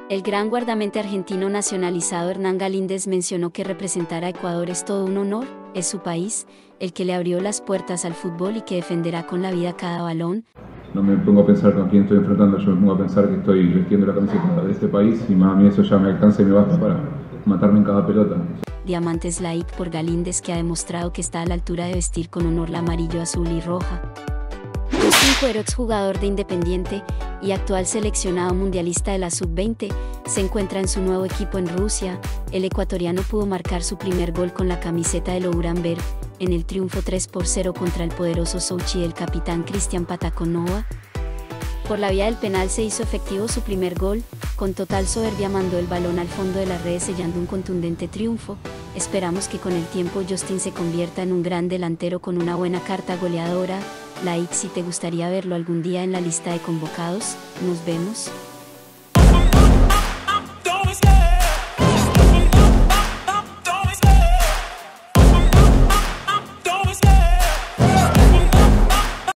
El gran guardameta argentino nacionalizado Hernán Galíndez mencionó que representar a Ecuador es todo un honor, es su país, el que le abrió las puertas al fútbol y que defenderá con la vida cada balón. No me pongo a pensar con quién estoy enfrentando, yo me pongo a pensar que estoy vistiendo la camiseta de este país y más a mí eso ya me alcanza y me basta para matarme en cada pelota. Diamantes like por Galíndez, que ha demostrado que está a la altura de vestir con honor la amarillo, azul y roja. Justin Cuero, exjugador de Independiente y actual seleccionado mundialista de la Sub-20, se encuentra en su nuevo equipo en Rusia. El ecuatoriano pudo marcar su primer gol con la camiseta del Oranberg en el triunfo 3-0 contra el poderoso Sochi del capitán Cristian Patakonova. Por la vía del penal se hizo efectivo su primer gol, con total soberbia mandó el balón al fondo de las redes sellando un contundente triunfo. Esperamos que con el tiempo Justin se convierta en un gran delantero con una buena carta goleadora. Like si te gustaría verlo algún día en la lista de convocados. Nos vemos.